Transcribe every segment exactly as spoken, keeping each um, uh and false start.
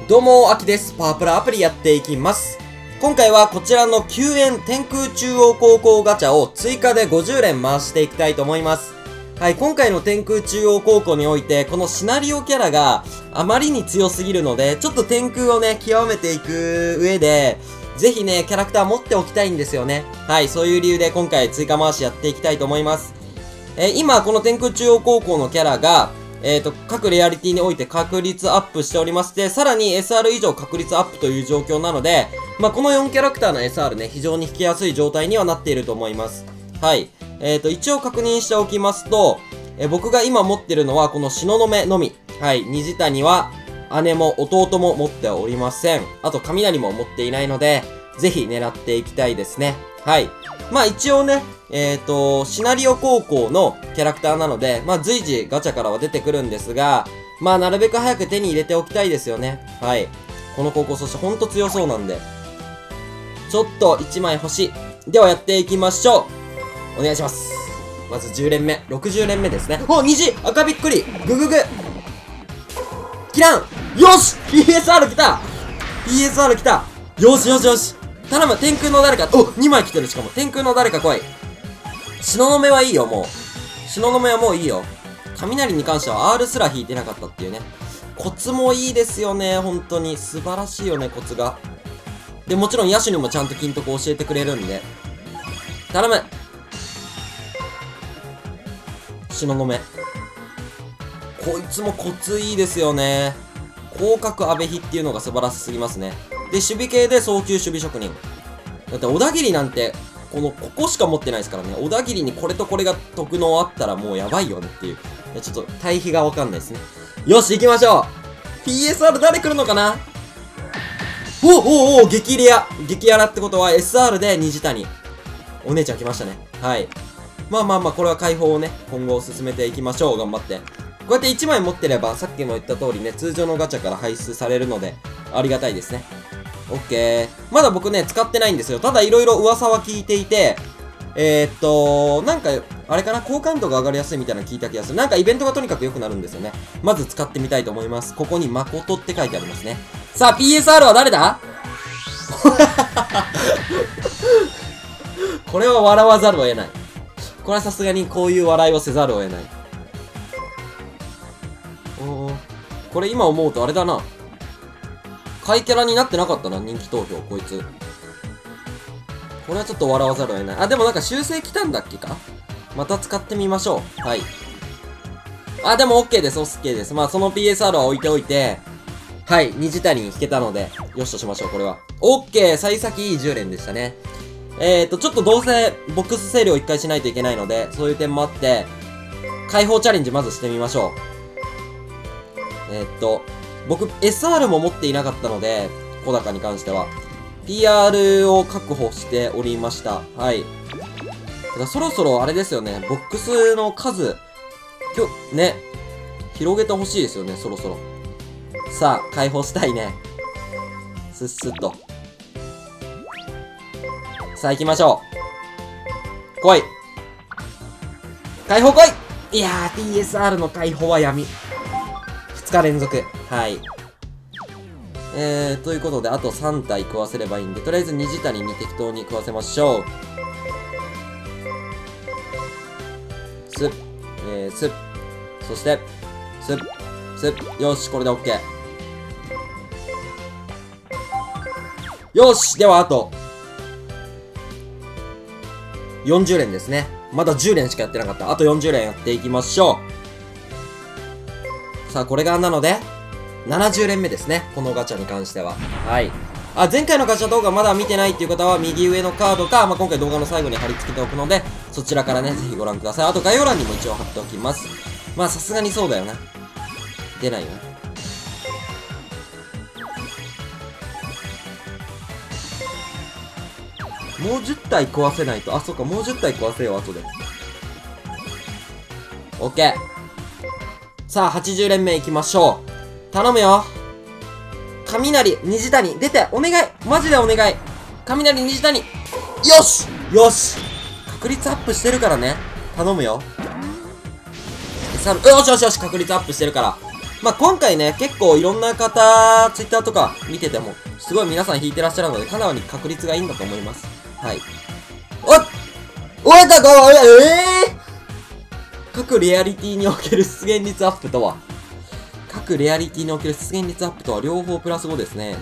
どうも、あきです。パワープラアプリやっていきます。今回はこちらのきゅうえん天空中央高校ガチャを追加でごじゅうれん回していきたいと思います。はい、今回の天空中央高校において、このシナリオキャラがあまりに強すぎるので、ちょっと天空をね、極めていく上で、ぜひね、キャラクター持っておきたいんですよね。はい、そういう理由で今回追加回しやっていきたいと思います。えー、今、この天空中央高校のキャラが、えっと、各レアリティにおいて確率アップしておりまして、さらに エスアール 以上確率アップという状況なので、まあ、このよんキャラクターの エスアール ね、非常に引きやすい状態にはなっていると思います。はい。えっと、一応確認しておきますと、え僕が今持ってるのはこの東雲のみ。はい。虹谷は姉も弟も持っておりません。あと、雷も持っていないので、ぜひ狙っていきたいですね。はい。まあ一応ね、えっと、シナリオ高校のキャラクターなので、まあ随時ガチャからは出てくるんですが、まあなるべく早く手に入れておきたいですよね。はい。この高校、そしてほんと強そうなんで。ちょっといちまい欲しい。ではやっていきましょう。お願いします。まずじゅうれんめ。ろくじゅうれんめですね。お、虹赤びっくりぐぐぐキランよし !ピーエスアール 来た !ピーエスアール 来たよしよしよし頼む天空の誰か、お !にまい来てるしかも。天空の誰か来い。東雲はいいよ、もう。東雲はもういいよ。雷に関しては R すら引いてなかったっていうね。コツもいいですよね、本当に。素晴らしいよね、コツが。で、もちろん野手にもちゃんと金徳教えてくれるんで。頼む東雲。こいつもコツいいですよね。広角阿部比っていうのが素晴らしすぎますね。で、守備系で早急守備職人。だって、小田切なんて、この、ここしか持ってないですからね。小田切にこれとこれが特能あったらもうやばいよねっていう。いや、ちょっと、対比がわかんないですね。よし、行きましょう !ピーエスアール 誰来るのかなおおおお激レア激アラってことは エスアール で虹谷。お姉ちゃん来ましたね。はい。まあまあまあ、これは解放をね、今後進めていきましょう。頑張って。こうやっていちまい持ってれば、さっきも言った通りね、通常のガチャから排出されるので、ありがたいですね。オッケー。まだ僕ね、使ってないんですよ。ただいろいろ噂は聞いていて、えー、っと、なんか、あれかな、好感度が上がりやすいみたいなの聞いた気がする。なんかイベントがとにかく良くなるんですよね。まず使ってみたいと思います。ここに誠って書いてありますね。さあ、ピーエスアール は誰だこれは笑わざるを得ない。これはさすがにこういう笑いをせざるを得ない。おー、これ今思うとあれだな。買いキャラになってなかったな、人気投票、こいつ。これはちょっと笑わざるを得ない。あ、でもなんか修正来たんだっけか？また使ってみましょう。はい。あ、でも OK です、OK です。まあ、その ピーエスアール は置いておいて、はい、虹谷に引けたので、よしとしましょう、これは。OK! 幸先いいじゅうれんでしたね。えーと、ちょっとどうせ、ボックス整理を一回しないといけないので、そういう点もあって、解放チャレンジまずしてみましょう。えーっと、僕、エスアール も持っていなかったので、小高に関しては。ピーアール を確保しておりました。はい。だからそろそろあれですよね、ボックスの数、きょ、ね、広げてほしいですよね、そろそろ。さあ、解放したいね。すっすっと。さあ、行きましょう。来い。解放来いいやー、ピーエスアール の解放は闇。ふつか連続。はい。えー、ということで、あとさん体食わせればいいんで、とりあえず虹谷に適当に食わせましょう。スッ、えー、スッ、そして、スッ、スッ、よし、これで OK。よし、ではあと、よんじゅうれんですね。まだじゅうれんしかやってなかった。あとよんじゅうれんやっていきましょう。さあ、これがなので、ななじゅうれんめですね。このガチャに関しては。はい。あ、前回のガチャ動画まだ見てないっていう方は、右上のカードか、まあ、今回動画の最後に貼り付けておくので、そちらからね、ぜひご覧ください。あと概要欄にも一応貼っておきます。まあ、さすがにそうだよな。出ないよな。もうじゅったい壊せないと。あ、そっか、もうじゅったい壊せよ、後で。オッケー。さあ、はちじゅうれんめいきましょう。頼むよ。雷、虹谷、出て、お願いマジでお願い雷、虹谷よしよし確率アップしてるからね。頼むよ。エスアール、よしよしよし、確率アップしてるから。 まあ、今回ね、結構いろんな方、ツイッターとか見てても、すごい皆さん引いてらっしゃるので、かなり確率がいいんだと思います。はい。おっおいたかええー、各レアリティにおける出現率アップとは各レアリティにおける出現率アップとは両方プラスごですね。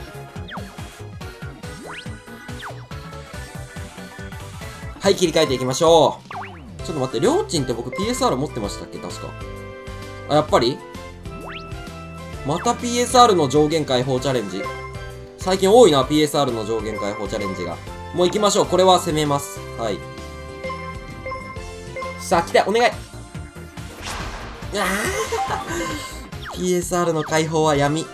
はい、切り替えていきましょう。ちょっと待って、りょうちんって僕 ピーエスアール 持ってましたっけ確か。あ、やっぱりまた ピーエスアール の上限解放チャレンジ。最近多いな、ピーエスアール の上限解放チャレンジが。もう行きましょう。これは攻めます。はい。さあ、来て、お願い。あーピーエスアール の解放は闇。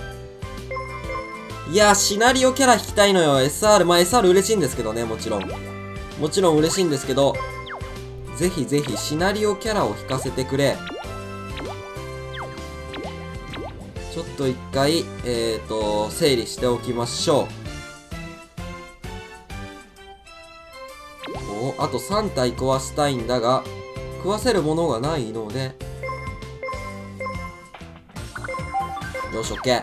いやー、シナリオキャラ引きたいのよ。エスアール。まあ、エスアール 嬉しいんですけどね、もちろん。もちろん嬉しいんですけど、ぜひぜひシナリオキャラを引かせてくれ。ちょっと一回、えーと、整理しておきましょう。お、あとさん体壊したいんだが、食わせるものがないので、よし、オッケー。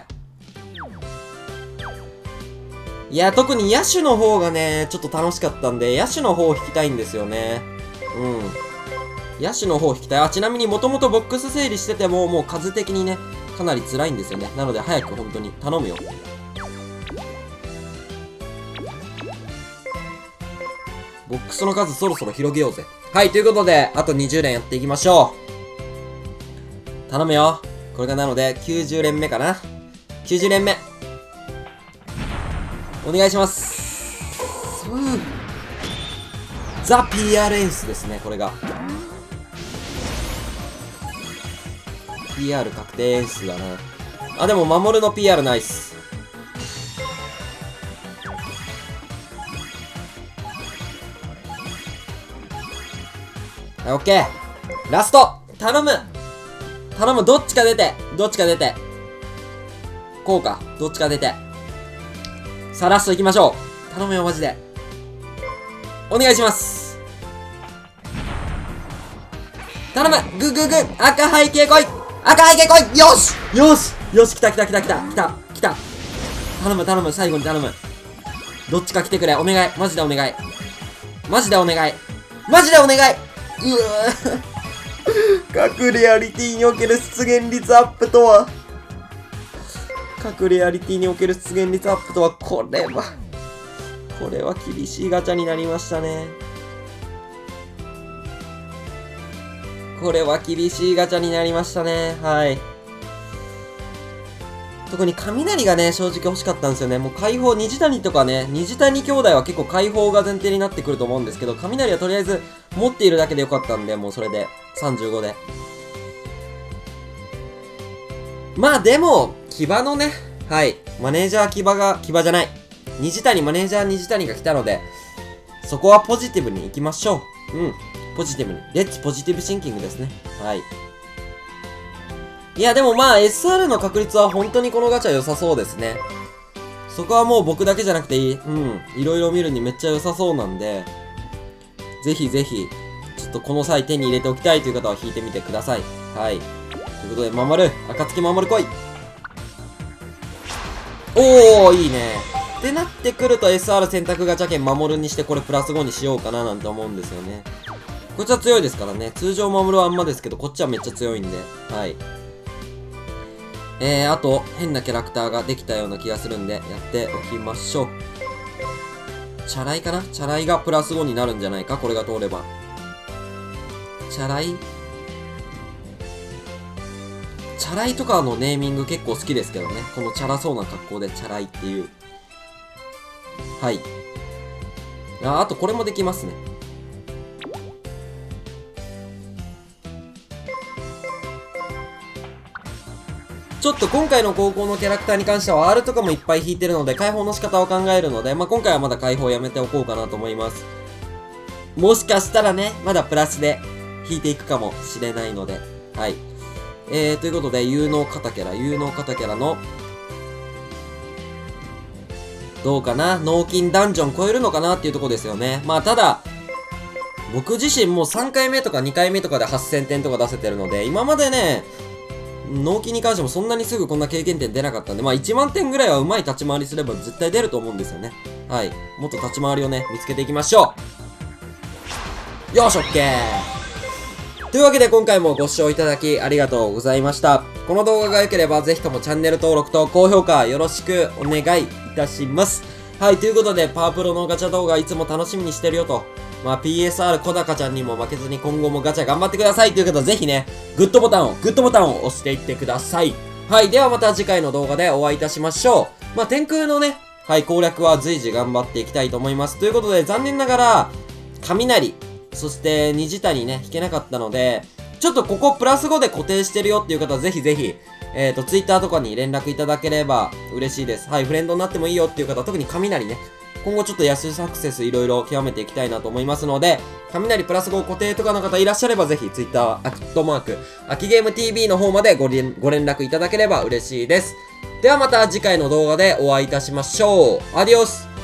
いや、特に野手の方がね、ちょっと楽しかったんで、野手の方を引きたいんですよね。うん。野手の方を引きたい。あ、ちなみにもともとボックス整理してても、もう数的にね、かなり辛いんですよね。なので早く本当に頼むよ。ボックスの数そろそろ広げようぜ。はい、ということで、あとにじゅう連やっていきましょう。頼むよ。これがなので、きゅうじゅう連目かな。きゅうじゅう連目。お願いします。ザ・ ピーアール 演出ですね、これが。ピーアール 確定演出だな。あ、でも、守るの ピーアール ナイス。はい、オッケー。ラスト頼む頼むどっちか出てどっちか出てこうか。どっちか出て。さあ、ラスト行きましょう。頼むよ、マジで。お願いします。頼むぐぐぐ赤背景来い赤背景来いよしよしよし来た来た来た来た来た来た頼む頼む最後に頼む。どっちか来てくれ。お願いマジでお願いマジでお願いマジでお願いうわ各レアリティにおける出現率アップとは各レアリティにおける出現率アップとは、これは、これは厳しいガチャになりましたね。これは厳しいガチャになりましたね。はい。特に雷がね、正直欲しかったんですよね。もう解放、虹谷とかね、虹谷兄弟は結構解放が前提になってくると思うんですけど、雷はとりあえず持っているだけでよかったんで、もうそれで、さんじゅうごで。まあでも、騎馬のね、はい、マネージャー騎馬が、騎馬じゃない。虹谷、マネージャー虹谷が来たので、そこはポジティブに行きましょう。うん。ポジティブに。レッツポジティブシンキングですね。はい。いや、でもまあ、エスアール の確率は本当にこのガチャ良さそうですね。そこはもう僕だけじゃなくていい。うん。いろいろ見るにめっちゃ良さそうなんで、ぜひぜひ、ちょっとこの際手に入れておきたいという方は引いてみてください。はい。ということで、守る。暁守る来い。おー、いいね。ってなってくると エスアール 選択ガチャ券守るにしてこれプラスごにしようかななんて思うんですよね。こっちは強いですからね。通常守るはあんまですけど、こっちはめっちゃ強いんで。はい。えー、あと、変なキャラクターができたような気がするんで、やっておきましょう。チャラいかなチャラいがプラスごになるんじゃないかこれが通れば。チャラいチャラいとかのネーミング結構好きですけどね。このチャラそうな格好でチャラいっていう。はい。あ、あとこれもできますね。ちょっと今回の高校のキャラクターに関しては R とかもいっぱい引いてるので、解放の仕方を考えるので、まあ、今回はまだ解放やめておこうかなと思います。もしかしたらね、まだプラスで引いていくかもしれないので、はい。えー、ということで、有能型キャラ、有能型キャラの、どうかな脳筋ダンジョン超えるのかなっていうとこですよね。まあ、ただ、僕自身もうさんかいめとかにかいめとかではっせんてんとか出せてるので、今までね、 納期に関してもそんなにすぐこんな経験点出なかったんで、まあいちまんてんぐらいは上手い立ち回りすれば絶対出ると思うんですよね。はい。もっと立ち回りをね、見つけていきましょう。よーし、オッケー。というわけで今回もご視聴いただきありがとうございました。この動画が良ければぜひともチャンネル登録と高評価よろしくお願いいたします。はい、ということでパワープロのガチャ動画いつも楽しみにしてるよと。まあ ピーエスアール 小高ちゃんにも負けずに今後もガチャ頑張ってくださいという方ぜひね、グッドボタンを、グッドボタンを押していってください。はい、ではまた次回の動画でお会いいたしましょう。まあ天空のね、はい、攻略は随時頑張っていきたいと思います。ということで残念ながら、雷、そして虹谷ね、引けなかったので、ちょっとここプラスごで固定してるよっていう方はぜひぜひ、えっと、ツイッターとかに連絡いただければ嬉しいです。はい、フレンドになってもいいよっていう方は特に雷ね、今後ちょっと安サクセスいろいろ極めていきたいなと思いますので、雷プラスご固定とかの方いらっしゃればぜひツイッター、アットマーク、秋ゲーム ティーブイ の方までご連ご連絡いただければ嬉しいです。ではまた次回の動画でお会いいたしましょう。アディオス。